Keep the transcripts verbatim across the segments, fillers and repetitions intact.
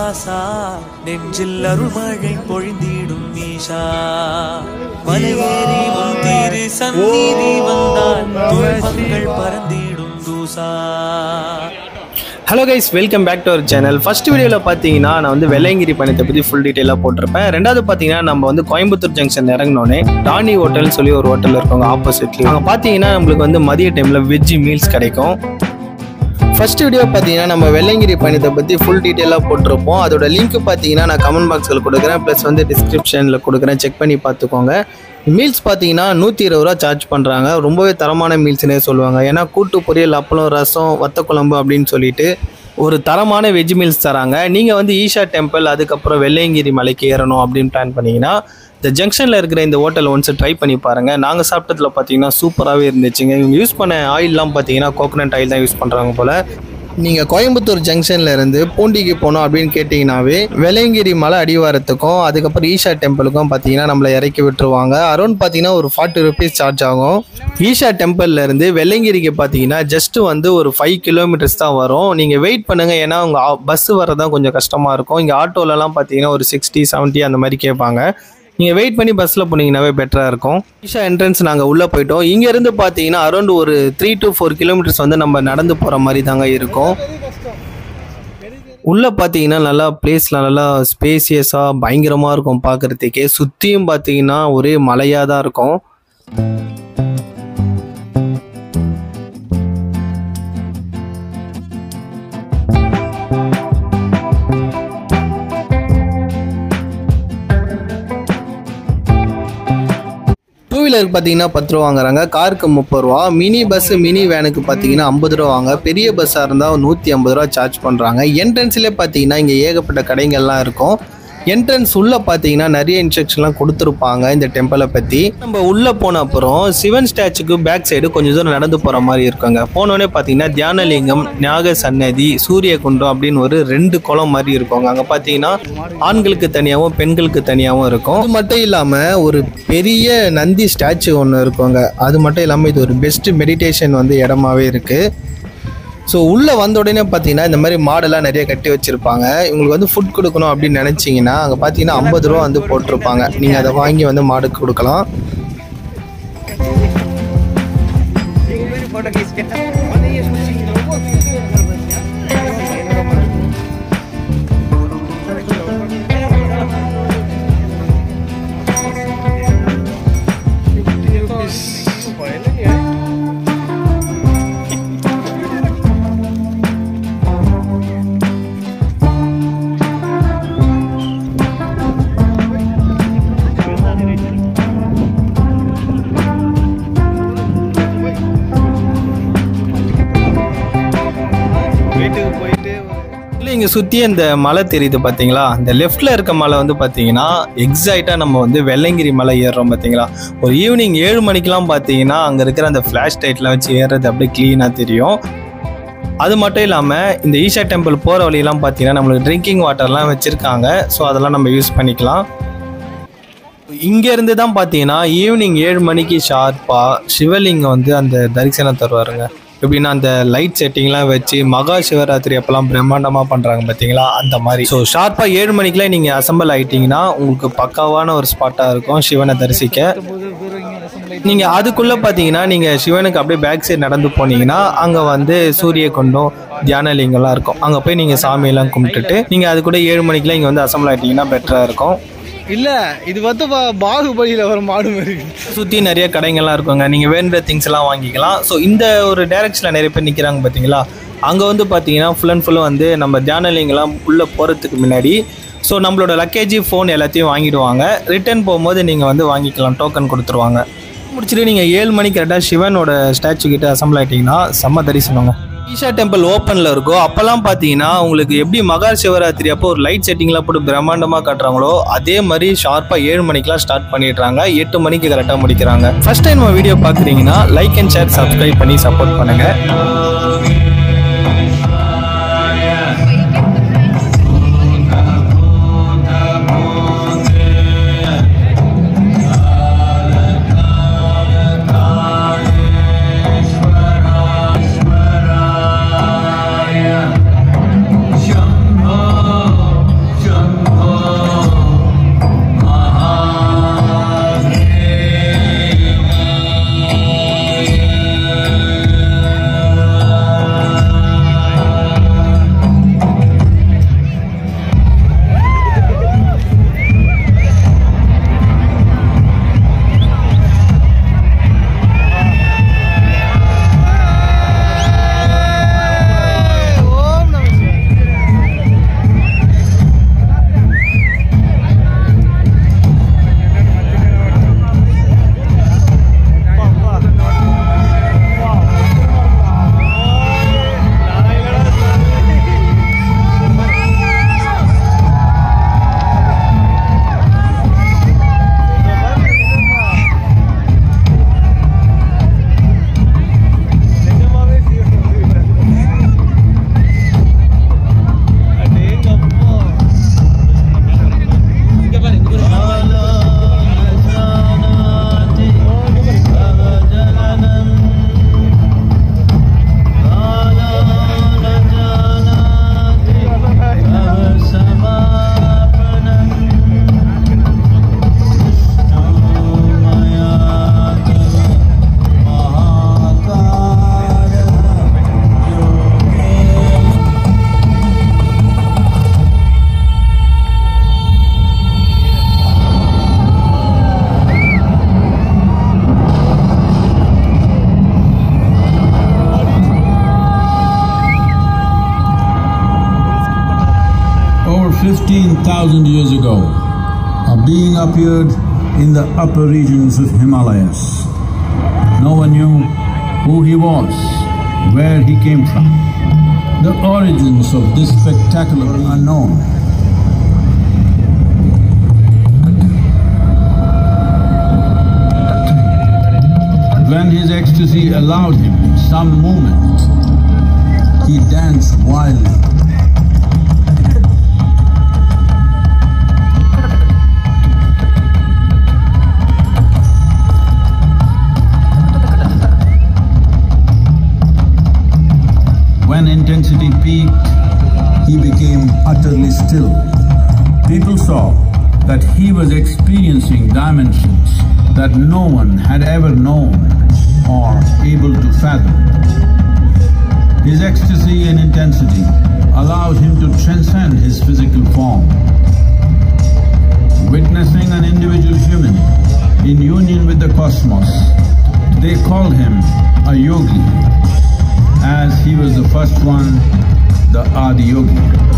வாசா நெஞ்சில் அருள்மழை பொழிந்திடும் ஈஷா மலையேறி உன் திரு சந்நிதி வந்தால் துன்பங்கள் பறந்திடும் தூசா. Hello guys, welcome back to our channel. First வீடியோவில் பார்த்தீங்கன்னா நான் வந்து வெள்ளையங்கிரி பயணத்தை பற்றி ஃபுல் டீட்டெயிலாக போட்டிருப்பேன். ரெண்டாவது பார்த்தீங்கன்னா நம்ம வந்து கோயம்புத்தூர் ஜங்ஷன் இறங்கினோன்னே டானி ஹோட்டல்னு சொல்லி ஒரு ஹோட்டல் இருக்கவங்க ஆப்போசிட்லி அங்கே பார்த்தீங்கன்னா நம்மளுக்கு வந்து மதிய டைமில் வெஜ் மீல்ஸ் கிடைக்கும். ஃபர்ஸ்ட் வீடியோ பார்த்தீங்கன்னா நம்ம வெள்ளையங்கிரி பயணத்தை பற்றி ஃபுல் டீட்டெயிலாக போட்டிருப்போம். அதோட லிங்க் பார்த்தீங்கன்னா நான் கமெண்ட் பாக்ஸில் கொடுக்குறேன், ப்ளஸ் வந்து டிஸ்கிரிப்ஷனில் கொடுக்குறேன், செக் பண்ணி பார்த்துக்கோங்க. மீல்ஸ் பார்த்தீங்கன்னா நூற்றி இருபது ரூபா சார்ஜ் பண்ணுறாங்க. ரொம்பவே தரமான மீல்ஸ்னே சொல்லுவாங்க. ஏன்னா கூட்டு பொரியல், அப்பளம், ரசம், வத்த குழம்பு அப்படின்னு சொல்லிட்டு ஒரு தரமான வெஜ் மீல்ஸ் தராங்க. நீங்கள் வந்து ஈஷா டெம்பிள் அதுக்கப்புறம் வெள்ளையங்கிரி மலைக்கு ஏறணும் அப்படின்னு பிளான் பண்ணிங்கன்னா இந்த ஜங்ஷனில் இருக்கிற இந்த ஹோட்டல் ஒன்ஸ் ட்ரை பண்ணி பாருங்கள். நாங்கள் சாப்பிட்டதில் பார்த்தீங்கன்னா சூப்பராகவே இருந்துச்சுங்க. இவங்க யூஸ் பண்ண ஆயிலெலாம் பார்த்தீங்கன்னா கோகனட் ஆயில் தான் யூஸ் பண்ணுறாங்க போல். நீங்கள் கோயம்புத்தூர் ஜங்ஷனில் இருந்து பூண்டிக்கு போனோம் அப்படின்னு கேட்டிங்கனாவே வெள்ளையங்கிரி மலை அடிவாரத்துக்கும் அதுக்கப்புறம் ஈஷா டெம்பிளுக்கும் பார்த்தீங்கன்னா நம்மளை இறக்கி விட்டுருவாங்க. அரௌண்ட் பார்த்தீங்கன்னா ஒரு ஃபார்ட்டி ருபீஸ் சார்ஜ் ஆகும். ஈஷா டெம்பிள்லேருந்து வெள்ளையங்கிரிக்கு பார்த்தீங்கன்னா ஜஸ்ட்டு வந்து ஒரு ஃபைவ் கிலோமீட்டர்ஸ் தான் வரும். நீங்கள் வெயிட் பண்ணுங்கள், ஏன்னா உங்கள் பஸ்ஸு வரதான் கொஞ்சம் கஷ்டமாக இருக்கும். இங்கே ஆட்டோலலாம் பார்த்தீங்கன்னா ஒரு சிக்ஸ்டி செவன்ட்டி அந்த மாதிரி கேட்பாங்க. நீங்கள் வெயிட் பண்ணி பஸ்ஸில் போனீங்கன்னாவே பெட்டராக இருக்கும். ஈஷா என்ட்ரன்ஸ் நாங்கள் உள்ளே போயிட்டோம். இங்கேருந்து பார்த்தீங்கன்னா அரௌண்ட் ஒரு த்ரீ டு ஃபோர் கிலோமீட்டர்ஸ் வந்து நம்ம நடந்து போகிற மாதிரி தாங்க இருக்கும். உள்ளே பார்த்தீங்கன்னா நல்லா பிளேஸ்லாம் நல்லா ஸ்பேசியஸாக பயங்கரமாக இருக்கும் பார்க்குறதுக்கே. சுற்றியும் பார்த்தீங்கன்னா ஒரே மலையாக தான் இருக்கும். டூ வீலருக்கு பார்த்தீங்கன்னா பத்து ரூபா வாங்குறாங்க, காருக்கு முப்பது ரூபா, மினி பஸ் மினி வேனுக்கு பார்த்தீங்கன்னா ஐம்பது ரூபா வாங்க, பெரிய பஸ்ஸாக இருந்தால் நூற்றி ஐம்பது ரூபா சார்ஜ் பண்ணுறாங்க. என்ட்ரன்ஸ்லேயே பார்த்தீங்கன்னா இங்கே ஏகப்பட்ட கடைகள்லாம் இருக்கும். என்ட்ரன்ஸ் உள்ளே பார்த்தீங்கன்னா நிறைய இன்ஸ்ட்ரக்ஷன்லாம் கொடுத்துருப்பாங்க இந்த டெம்பிளை பற்றி. நம்ம உள்ளே போன அப்புறம் சிவன் ஸ்டாச்சுக்கு பேக் சைடு கொஞ்சம் தூரம் நடந்து போகிற மாதிரி இருக்குங்க. போனோடனே பார்த்தீங்கன்னா தியானலிங்கம், ஞாக சன்னதி, சூரிய குண்டம் அப்படின்னு ஒரு ரெண்டு குளம் மாதிரி இருக்குங்க. அங்கே பார்த்தீங்கன்னா ஆண்களுக்கு தனியாகவும் பெண்களுக்கு தனியாகவும் இருக்கும். அது மட்டும் இல்லாமல் ஒரு பெரிய நந்தி ஸ்டாச்சு ஒன்று இருக்குங்க. அது மட்டும் இல்லாமல் இது ஒரு பெஸ்ட் மெடிடேஷன் வந்து இடமாவே இருக்குது. ஸோ உள்ளே வந்த உடனே பார்த்தீங்கன்னா இந்த மாதிரி மாடெல்லாம் நிறைய கட்டி வச்சுருப்பாங்க. இவங்களுக்கு வந்து ஃபுட் கொடுக்கணும் அப்படின்னு நினச்சிங்கன்னா அங்கே பார்த்தீங்கன்னா ஐம்பது ரூபா வந்து போட்டிருப்பாங்க. நீங்கள் அதை வாங்கி வந்து மாடுக்கு கொடுக்கலாம். இங்கே சுற்றி அந்த மலை தெரியுது பார்த்தீங்களா? அந்த லெஃப்டில் இருக்க மலை வந்து பார்த்தீங்கன்னா எக்ஸாக்டாக நம்ம வந்து வெள்ளையங்கிரி மலை ஏறுறோம் பார்த்தீங்களா? ஒரு ஈவினிங் ஏழு மணிக்கெலாம் பார்த்தீங்கன்னா அங்கே இருக்கிற அந்த ஃப்ளாஷ் லைட்லாம் வச்சு ஏறுறது அப்படியே க்ளீனாக தெரியும். அது மட்டும் இல்லாமல் இந்த ஈஷா டெம்பிள் போகிற வழியெல்லாம் பார்த்தீங்கன்னா நம்மளுக்கு ட்ரிங்கிங் வாட்டர்லாம் வச்சுருக்காங்க. ஸோ அதெல்லாம் நம்ம யூஸ் பண்ணிக்கலாம். இங்கேருந்து தான் பார்த்தீங்கன்னா ஈவினிங் ஏழு மணிக்கு ஷார்ப்பாக சிவலிங்கம் வந்து அந்த தரிசனம் தருவாருங்க. எப்படின்னா அந்த லைட் செட்டிங்லாம் வச்சு மகா சிவராத்திரி அப்போல்லாம் பிரம்மாண்டமாக பண்ணுறாங்க பார்த்தீங்களா, அந்த மாதிரி. ஸோ ஷார்ப்பாக ஏழு மணிக்கெலாம் நீங்கள் அசம்பிள் ஆகிட்டிங்கன்னா உங்களுக்கு பக்காவான ஒரு ஸ்பாட்டாக இருக்கும் சிவனை தரிசிக்க. நீங்கள் அதுக்குள்ளே பார்த்தீங்கன்னா நீங்கள் சிவனுக்கு அப்படியே பேக் சைடு நடந்து போனீங்கன்னா அங்கே வந்து சூரிய குண்டம், தியானலிங்கம்லாம் இருக்கும். அங்கே போய் நீங்கள் சாமியெல்லாம் கும்பிட்டுட்டு நீங்கள் அது கூட ஏழு மணிக்கெலாம் இங்கே வந்து அசம்பிள் ஆகிட்டிங்கன்னா பெட்டராக இருக்கும். இல்லை இது வந்து பாகுபலியில் ஒரு மாடு மாதிரி சுற்றி நிறைய கடைகள்லாம் இருக்குங்க. நீங்கள் வேணுற திங்ஸ் எல்லாம் வாங்கிக்கலாம். ஸோ இந்த ஒரு டைரக்ஷனில் நிறைய பேர் நிற்கிறாங்க பார்த்தீங்களா? அங்கே வந்து பார்த்தீங்கன்னா ஃபுல் அண்ட் ஃபுல்லும் வந்து நம்ம தியானலிங்கெல்லாம் உள்ளே போகிறதுக்கு முன்னாடி ஸோ நம்மளோட லக்கேஜ், ஃபோன் எல்லாத்தையும் வாங்கிடுவாங்க. ரிட்டர்ன் போகும்போது நீங்கள் வந்து வாங்கிக்கலாம், டோக்கன் கொடுத்துருவாங்க. முடிச்சுட்டு நீங்கள் ஏழு மணிக்கு கரெக்டாக சிவனோட ஸ்டாச்சு கிட்ட அசம்பிள் ஆகிட்டிங்கன்னா செம்ம தரிசனங்க. ஈஷா டெம்பிள் ஓப்பனில் இருக்கும். அப்போல்லாம் பார்த்தீங்கன்னா உங்களுக்கு எப்படி மகா சிவராத்திரி அப்போ ஒரு லைட் செட்டிங்லாம் போட்டு பிரம்மாண்டமாக காட்டுறாங்களோ அதே மாதிரி ஷார்ப்பாக ஏழு மணிக்கெலாம் ஸ்டார்ட் பண்ணிடுறாங்க. எட்டு மணிக்கு கரெக்டாக முடிக்கிறாங்க. ஃபர்ஸ்ட் டைம் வீடியோ பார்க்குறீங்கன்னா லைக் அண்ட் ஷேர், சப்ஸ்கிரைப் பண்ணி சப்போர்ட் பண்ணுங்கள். thousand years ago, a being appeared in the upper regions of Himalayas. No one knew who he was, where he came from. The origins of this spectacular unknown. When his ecstasy allowed him some movement, he danced wildly. When intensity peaked, he became utterly still. People saw that he was experiencing dimensions that no one had ever known or able to fathom. His ecstasy and intensity allowed him to transcend his physical form. Witnessing an individual human in union with the cosmos, they called him a yogi, as he was the first one, the Adiyogi.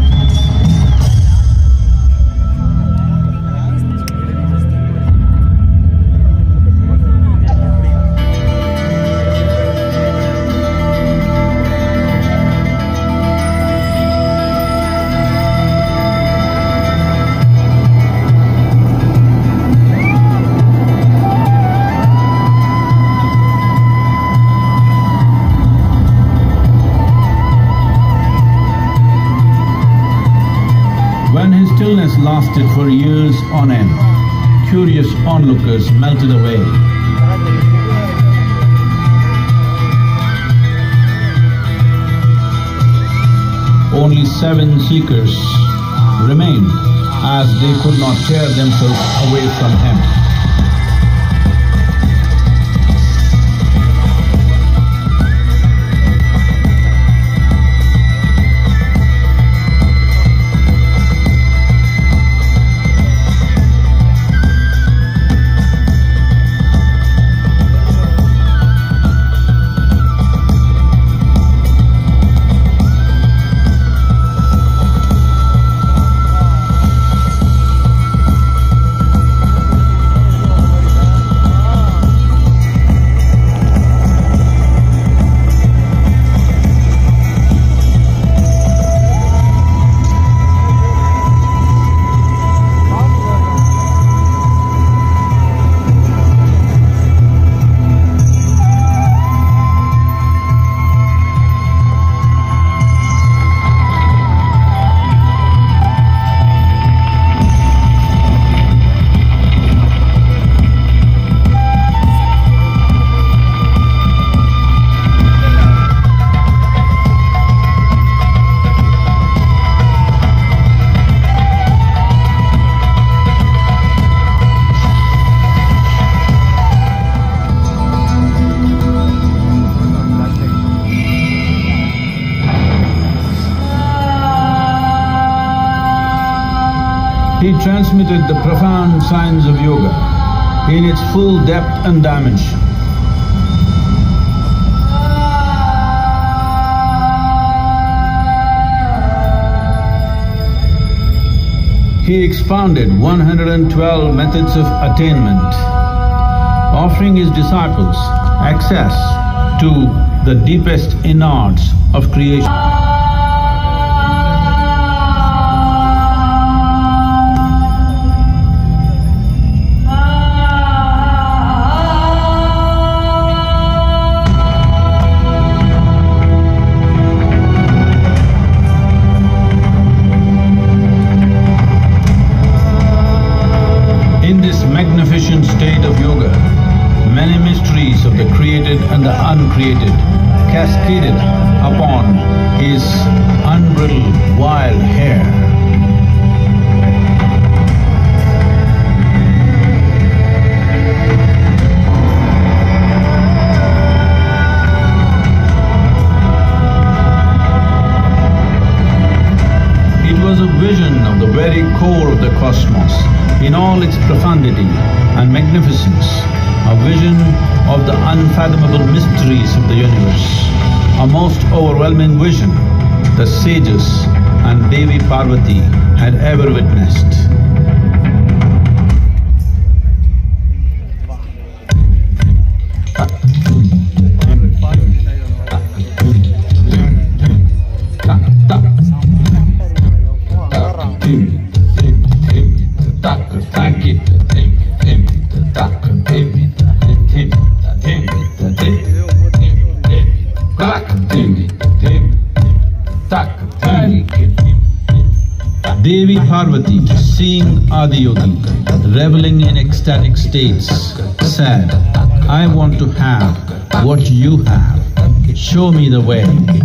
When his stillness lasted for years on end, curious onlookers melted away. Only seven seekers remained, as they could not tear themselves away from him. He transmitted the profound science of yoga in its full depth and dimension. He expounded one hundred twelve methods of attainment, offering his disciples access to the deepest innards of creation. Magnificent state of yoga, many mysteries of the created and the uncreated cascaded upon his unbridled wild hair. It was a vision of the very core of the cosmos, in all its profundity and magnificence, a vision of the unfathomable mysteries of the universe, a most overwhelming vision the sages and Devi Parvati had ever witnessed. Devi Parvati, seeing Adiyogi reveling in ecstatic states, said, I want to have what you have. Show me the way.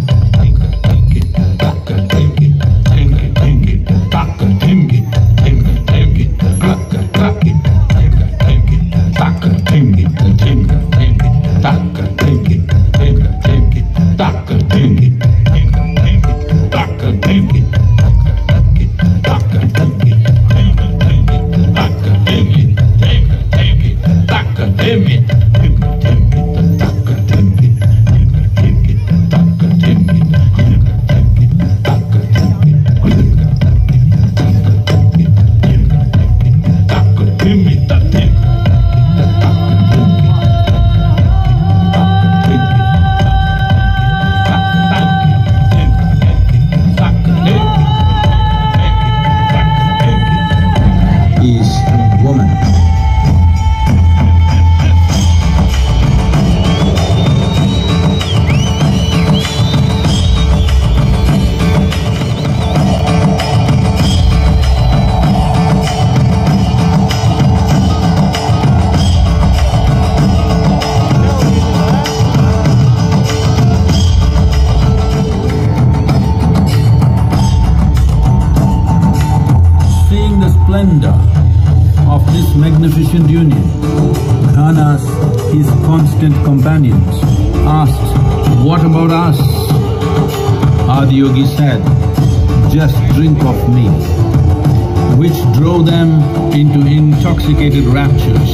Of this magnificent union, Ghanas, his constant companions, asked, what about us? Adiyogi said, just drink of me, which drove them into intoxicated raptures.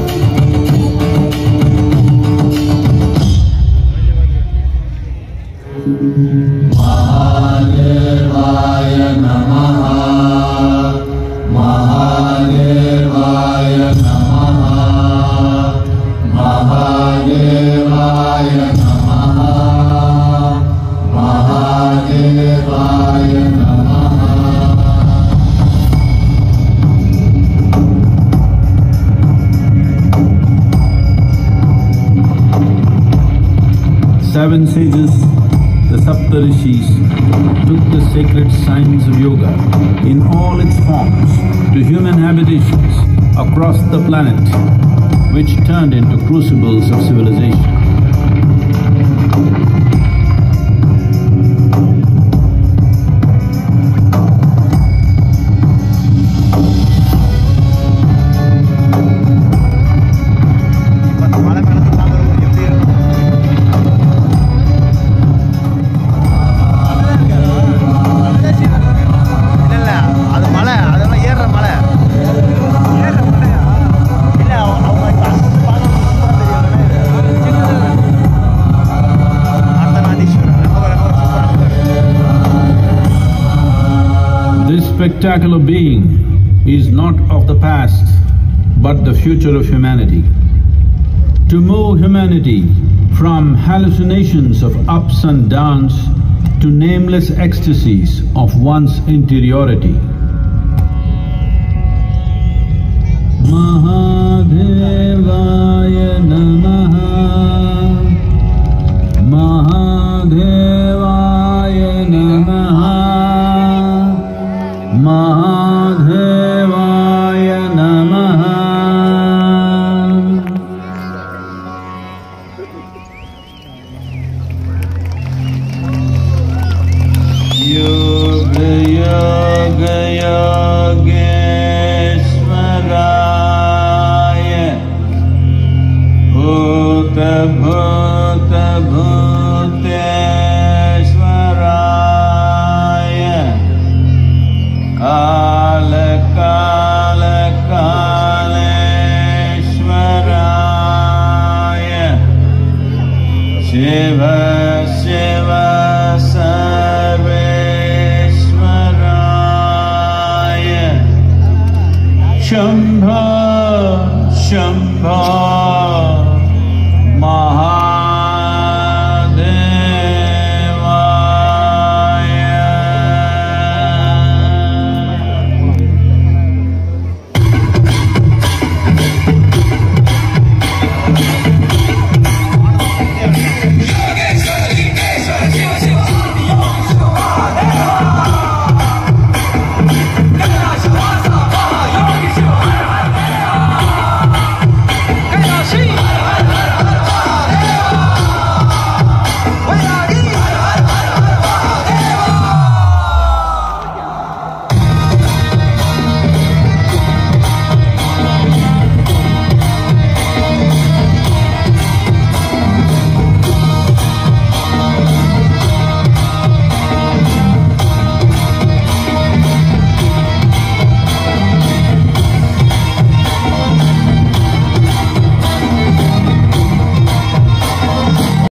Mahadevaya Namaha. Mahadevaya Namaha, Mahadevaya Namaha, Mahadevaya Namaha. Seven sages, the Saptarishis, took the sacred science of yoga in all its forms to human habitations across the planet, which turned into crucibles of civilization. Spectacular being is not of the past, but the future of humanity. To move humanity from hallucinations of ups and downs to nameless ecstasies of one's interiority. Mahadevaya Namaha, Mahadevaya Namaha, Mahadevaya Namaha. Yoga Yoga Shankar